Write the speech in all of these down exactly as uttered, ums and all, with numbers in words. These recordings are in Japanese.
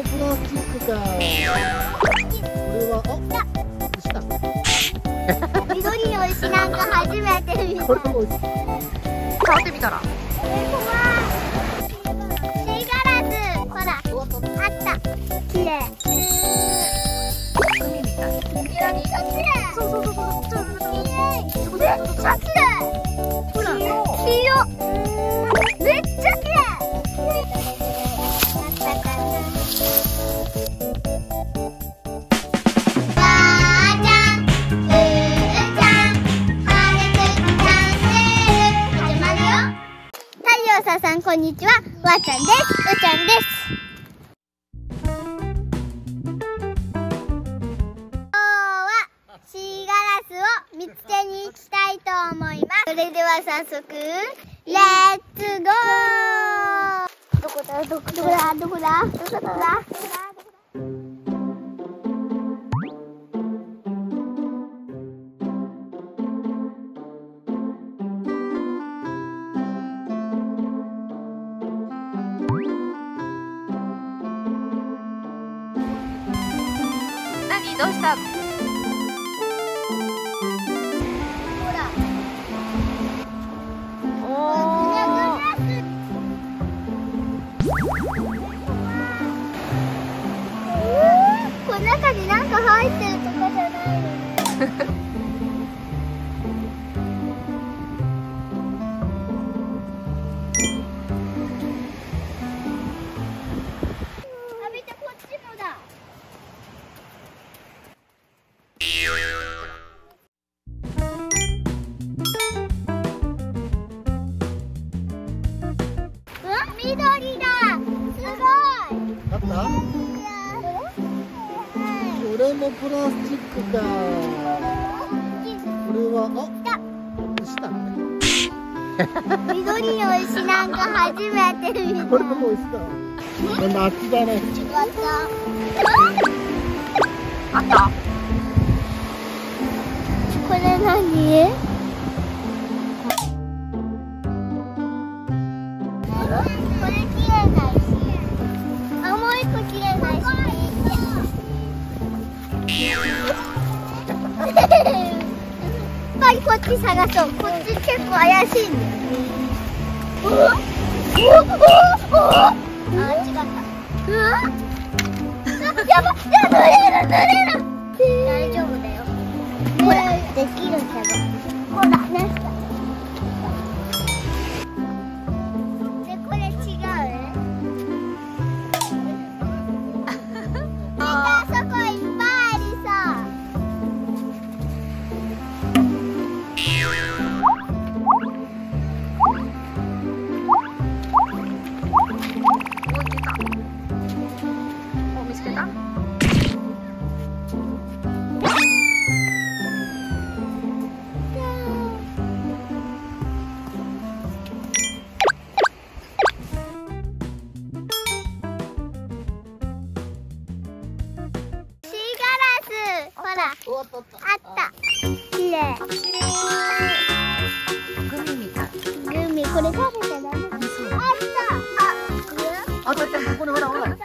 もプラスチックか。これはあ、牛だ。 緑の牛なんか初めて見た。 これも牛。 触ってみたら。 シーガラス、ほら、あった。綺麗。 海みたい。 めっちゃ綺麗。 そうそうそうそう。 めっちゃ綺麗。ほら、黄色。めっちゃ綺麗。太陽さんこんにちは、わーちゃんです。うちゃんです。今日はシーガラスを見つけに行きたいと思います。それでは早速レッツゴー。どこだどこだどこだどこだどこだ。 何どうしたの？ ほら。 おこの中になんか入ってるとかじゃないの？あ、見てこっちもだ。うん、緑だ。すごい。 あった？これもプラスチックか。これはあ、牛だね。 緑の牛なんか初めて見た。 これも牛だ。なんだ、あっちだね。 違った。 あった。 これ何？これ綺麗な石。あ、もう一個綺麗な石。やっぱりこっち探そう。こっち結構怪しいんだよ。おおおお。あ、違った。うわ。やば、やば、濡れる濡れる。大丈夫だよ。ほら、できるけど。ほら、ね。で、これ違う。あそこいっぱいありそう。 お、いけた。お、見つけた。 ほら、 おっとっと。 あった。綺麗。 グミみたい。 グミ、これ食べちゃダメ。あった。あ、 あったあった、これほらほら。ほらほら。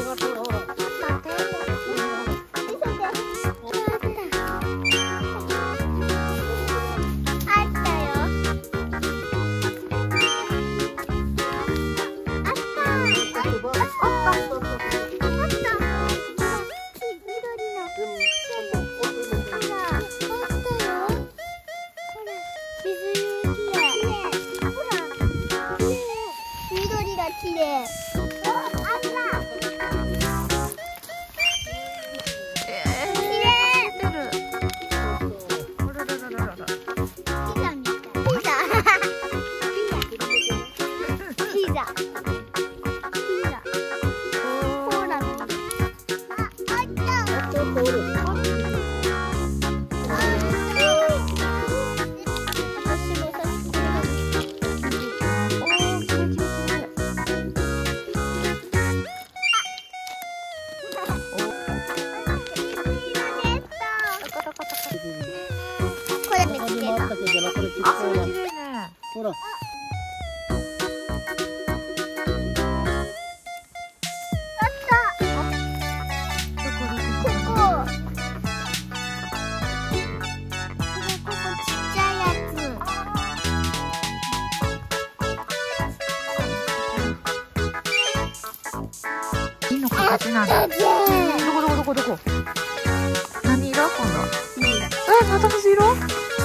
綺麗。あった。 え綺麗。 ー、出る。あらららららら。 ピザみたい。ピザ。ピザ。ピザ。コーラの。あ、あった。 あったあった、ほら。 これ見つけた。 あったけどな、これ結あ、 構な。 それ綺麗ね。 ほら。 あった。 あっこっちなんだ。どこどこどこどこ。何色今度は。え、また水色？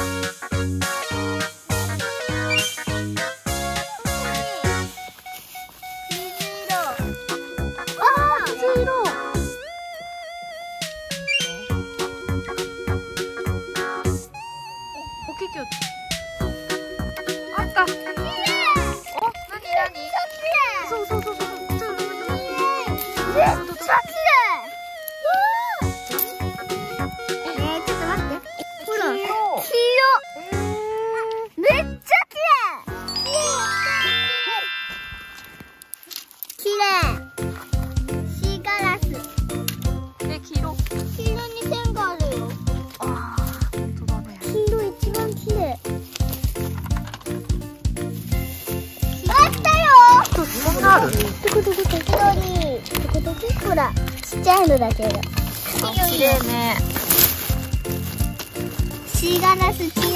あった。お、なになに？そうそうそうそう。ちょっと待って。 めっちゃ綺麗。えー、ちょっと待って。ほら、黄色。めっちゃ綺麗。綺麗。シーガラス。 え、黄色。 黄色に線があるよ。 ああ、本当だね。 黄色一番綺麗。あったよ。 そんなある？ どこどこどこどこどこほら、ちっちゃいのだけど。 綺麗ね。 シーガラス綺麗。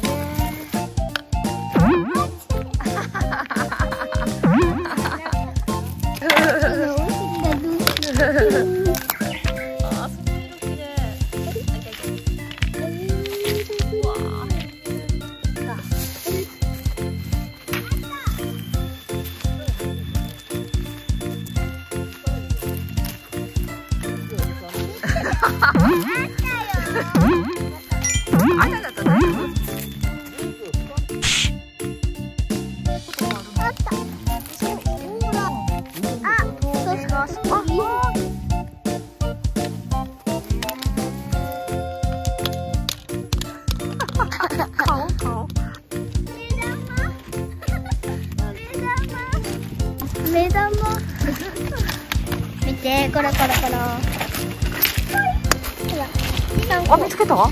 目玉見て、コロコロコロ。 あ、見つけた？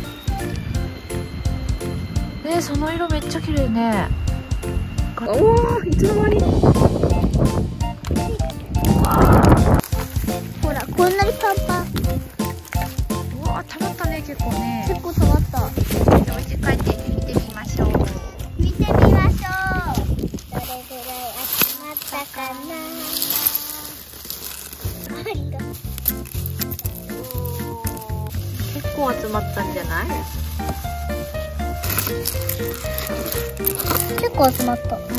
ね、その色めっちゃ綺麗ね。おお、いつの間に。 ほら、こんなにパンパン。 うわ、溜まったね、結構ね。 結構溜まった。 お家帰って見てみましょう。 見てみましょう。どれぐらい集まったかな。 結構集まったんじゃない？ 結構集まった。 うん。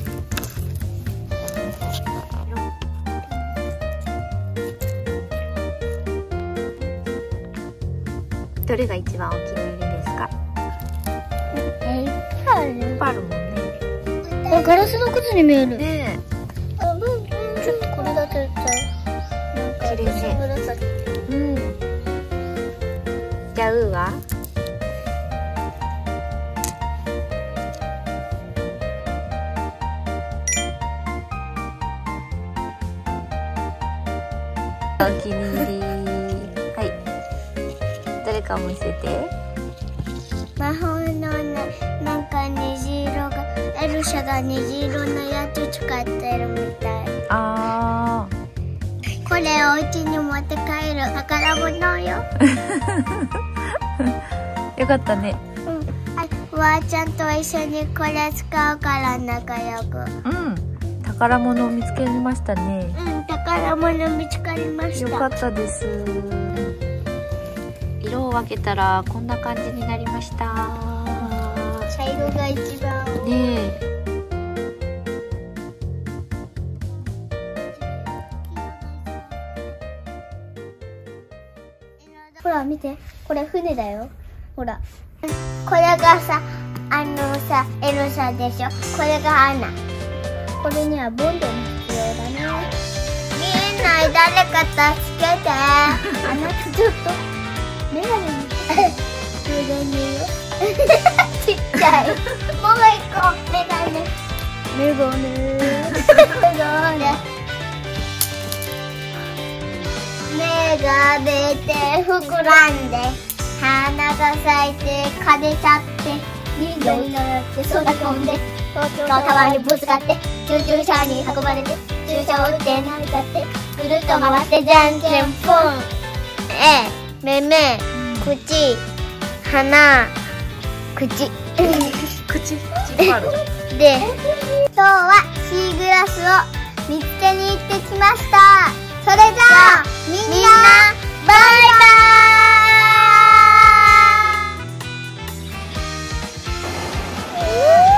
どれが一番お気に入りですか？ え、いっぱいあるね。 いっぱいあるもんね。 これガラスの靴に見える。 ねあ、うん、ちょっとこれだけちゃう。 え、綺麗ね。 紫。 うん。じゃあ、うーは？お気に入り。はい。どれか見せて。 魔法のね、なんか虹色が、エルシャが虹色のやつ使ってるみたい。 あこれお家に持って帰る宝物よ。 ー。よかったね。 うん。あ、おばあちゃんと一緒にこれ使うから仲良く。 うん。宝物を見つけましたね。 うん、宝物見つかりました。 よかったです。色を分けたらこんな感じになりました。 茶色が一番多い。 ねえ。 ほら見て、これ船だよ。ほら。これがさ、あのさ、エルサでしょ。これがアナ。これにはボンドも必要だね。見えない、誰か助けて。あなたちょっとメガネに充電によ。ちっちゃい。もう一個メガネ。メガネ。メガネ。目が出て膨らんで、花が咲いて枯れちゃって、緑のやって空飛んで、東京タワーにぶつかって救急車に運ばれて、注射を打って泣いたってぐるっと回ってじゃんけんぽん。え、目目、口、鼻、口口、口いっぱいある。 で、今日はシーグラスを見つけに行ってきました。 それじゃあみんなバイバーイ。